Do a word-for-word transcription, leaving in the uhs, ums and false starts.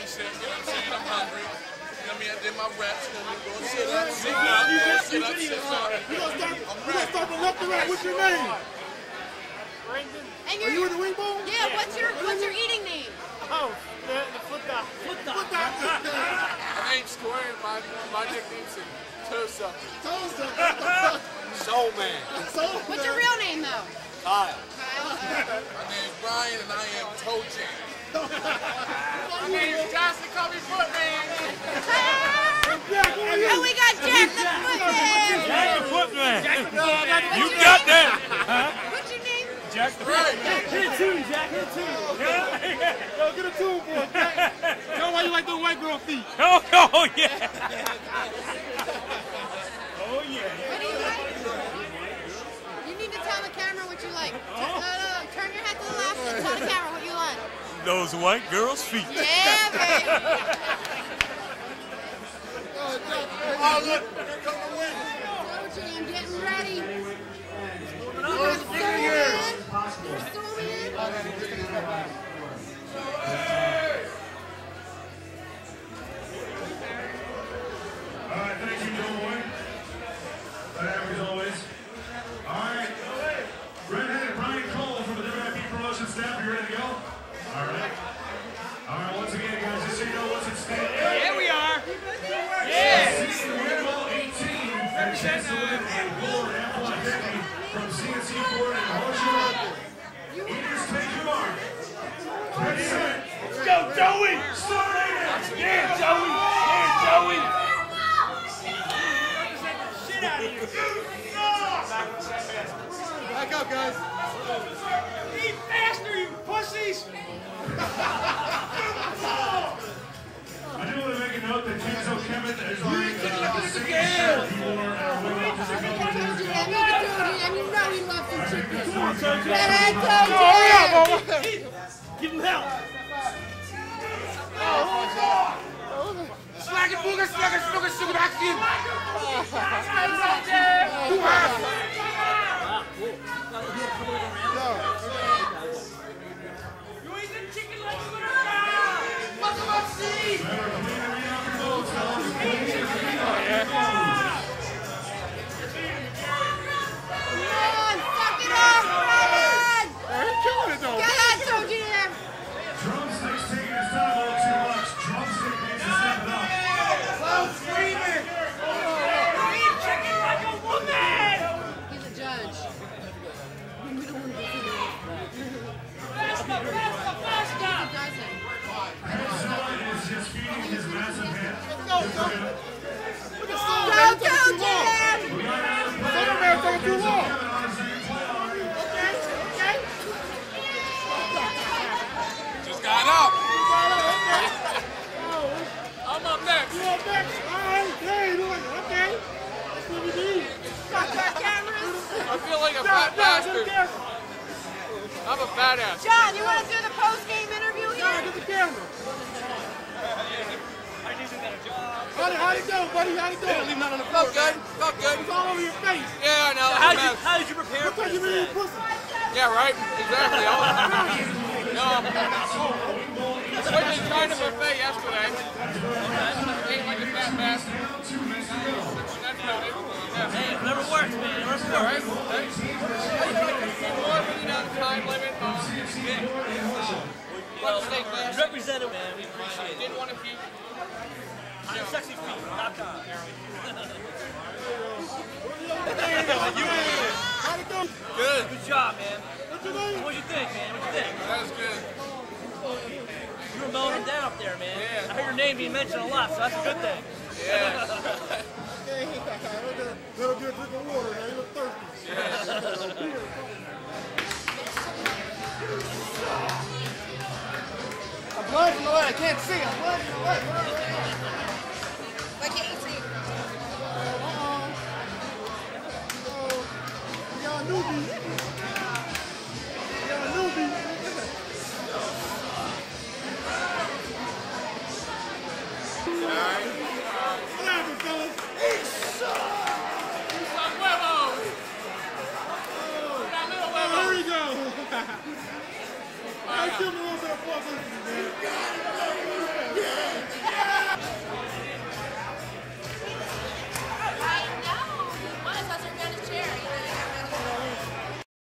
shit, you know what I'm saying? I'm hungry. You know what I mean? I did my reps, you know what I mean? Go sit up, sit up, sit up, sit up. You gonna start, you gonna start from left to right. What's your name? Brandon. And Are you in the wing bowl? Yeah, what's your what's your eating name? Oh, the, the foot dog. Foot dog. Foot dog. My name's Square, my, my nickname's Toe Sucker. Toe Sucker. Soul Man. Soul What's your real name though? Kyle. Kyle. My name's Brian and I am Toe Jam. My name's Johnson, call me Footman. Oh, we got Jack the Footman. Jack the Footman. Jack the Footman. You got that. Huh? What's your name? Jack the Right. Footman. Hit a tune, Jack, hit a tune. Yo, get a tune for us, Jack. Tell them why you like those white girl feet. Oh, oh yeah. Oh yeah. What do you like? You need to tell the camera what you like. Turn, no, no, no. Turn your head to the left and tell the camera what you like. Those white girls' feet. Yeah, baby. Oh, look, here come the wind. Toe Jam getting ready. Oh, it's been a year. You're storming in. All right, thank you, Joe Boy. As always. All right, Redhead Brian Cole from the W I P promotion staff. You ready to go? All right. All right, once again, guys, just so you know what's at stake. Yeah, we are. Yeah. Senior Winball eighteen, and chance to win a gold F one fifty from C N C Ford and Horseshoe. Eaters, take your mark. Ready, set. Let's go, Joey. Starting it. Yeah, Joey. Yeah, Joey. Shit out of you. Back up, guys. Eat faster, you pussies. I do want to make a note that Kenzo Kemet is already uh, the same shirt he wore at our Winball just a couple of days ago. And you know he loves some chicken. Come on, Toe Jam. Red Toe Jam. Give him help. Slag it, booger, slag it, sugar, sugar, back to you. You eat the chicken like you're gonna fuck him up, see? Come on, suck it up, Brian. They're killing it, though. Get that Toe Jam. Drumsticks taking his time a little too much. Drumstick needs to step it up. Slow screaming. You eat chicken like a woman. He's a judge. We don't want to see that. Faster, faster, faster. He doesn't. Kenzo is just feeding his massive hand. Go, go. Look at Soul Go Man Toe taking too long. Jam. Soul Man taking too long. Okay, okay. Just got up. Oh, I'm up next. you up next? All right. Hey, doing it. Okay. That's what we need. Fuck our cameras. I feel like a Stop, fat stop, bastard. get the camera. I'm a badass. John, you want to do the post-game interview John, here? get the camera. How'd it, how'd it go, buddy? How'd it go? Leave nothing on the floor. Felt good. Felt good. It's all over your face. Yeah, I know. How I'm did you, mad. how did you prepare Looks for like you this? made a pussy. Yeah, right? Exactly. I was, no, I was trying to buffet yesterday. Ate like a fat bastard. That's about it. Yeah. Hey, whatever works, man. Whatever All works. right. More money down time limit. Um, Let us stay You classy. represent it, man. We appreciate it. Didn't want to keep. I'm sexy feet. Dot com. How'd it go? Good. Good job, man. What's your name? What'd you think, man? What'd you think? That was good. You were melting down up there, man. Yeah. I heard your name being mentioned a lot, so that's a good thing. Yeah. Okay, little good drink of water, man. You look thirsty. I'm blind from the light. I can't see. I'm blind from the light. Why can't you see? Uh-oh. Uh-oh. Y'all newbies.